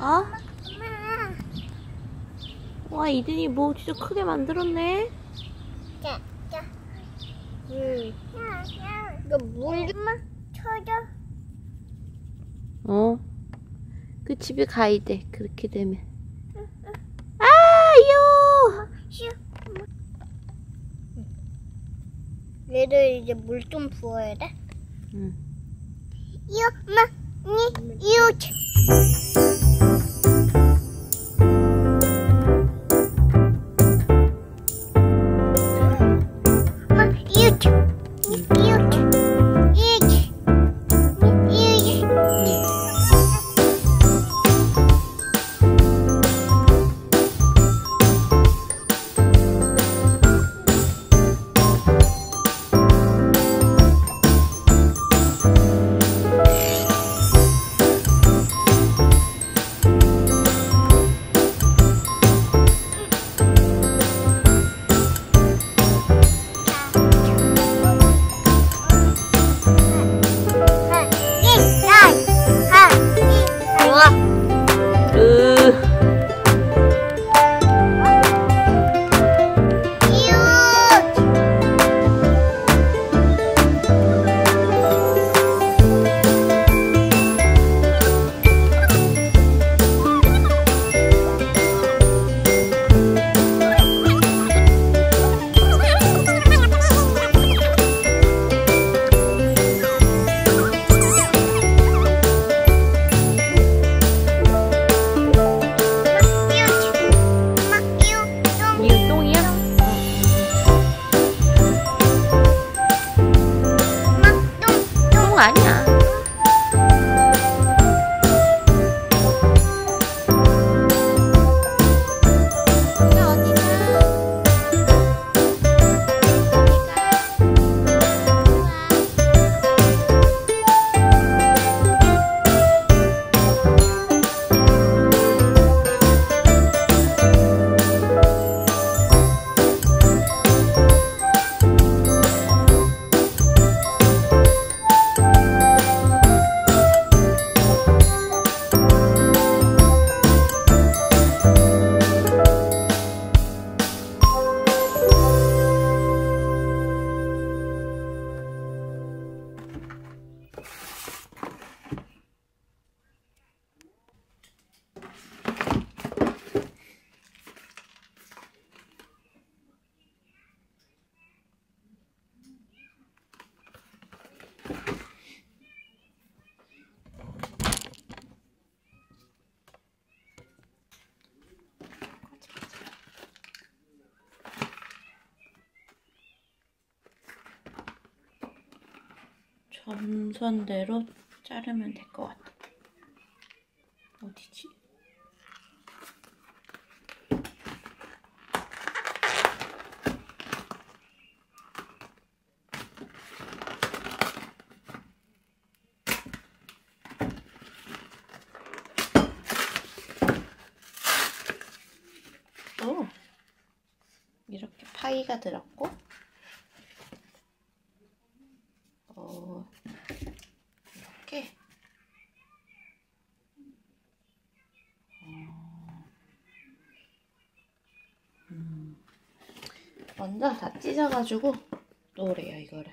어? 와, 이든이 뭐 진짜 크게 만들었네. 이거 물 좀만 쳐줘. 어. 그 집에 가야 돼. 그렇게 되면. 아유. 얘를 이제 물 좀 부어야 돼. 응. 이거 엄마, 이거. 아니야. 점선대로 자르면 될 것 같아. 어디지? 오! 이렇게 파이가 들었고 이렇게 먼저 다 찢어가지고 놓으래요, 이거를.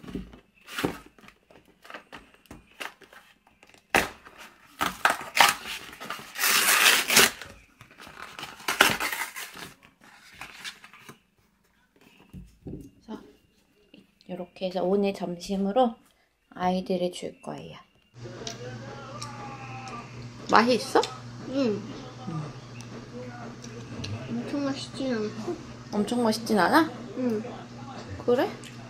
그래서 이렇게 해서 오늘 점심으로 아이들이 줄 거예요. 맛있어? 응. 엄청 맛있진 않고. 엄청 맛있진 않아? 응. 그래?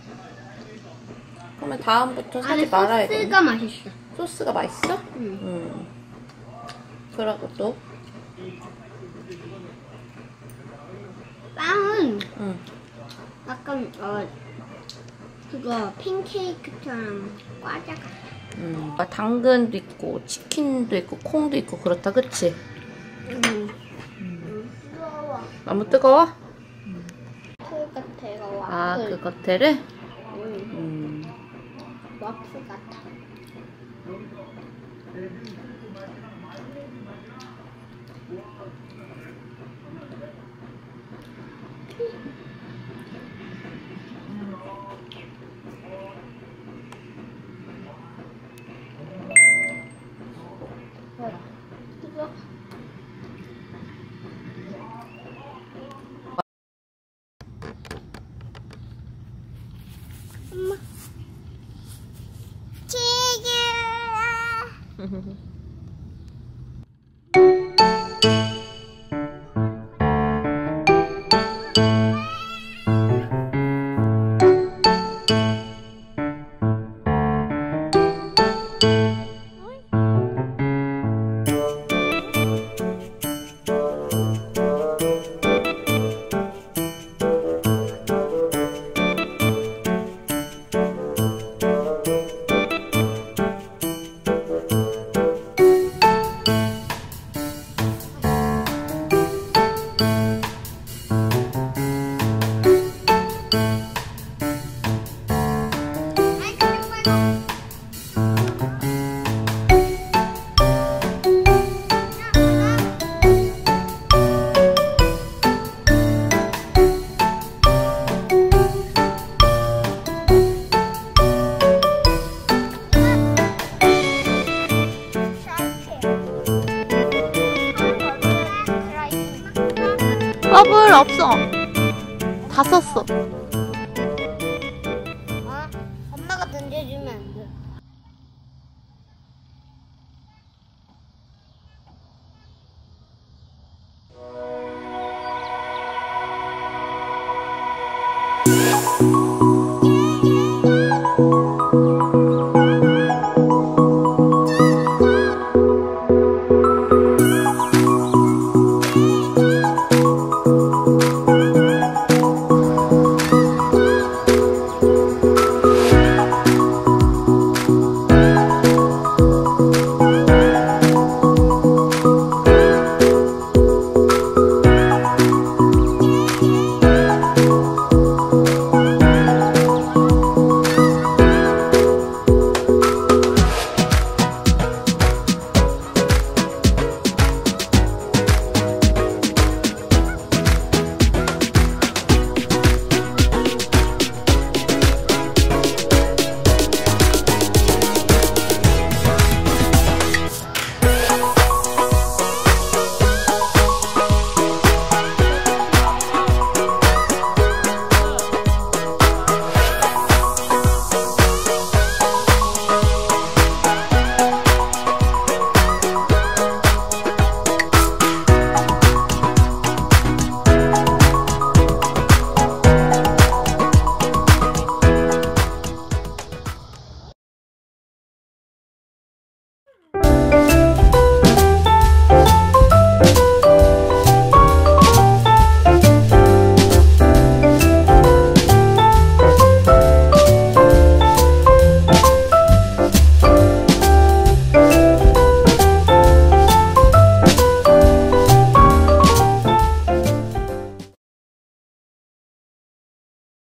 그러면 다음부터 사지 말아야겠네. 소스가 맛있어. 소스가 맛있어? 응. 그러고 또? 빵은 응. 약간 그거 팬케이크처럼 과자 같아. 당근도 있고 치킨도 있고 콩도 있고 그렇다, 그치? 뜨거워. 너무 뜨거워? 와플 같아. 와플. 아, 그 겉에를? 와플 같아. 버블 없어. 다 썼어. 엄마가 던져주면 안 돼. 음.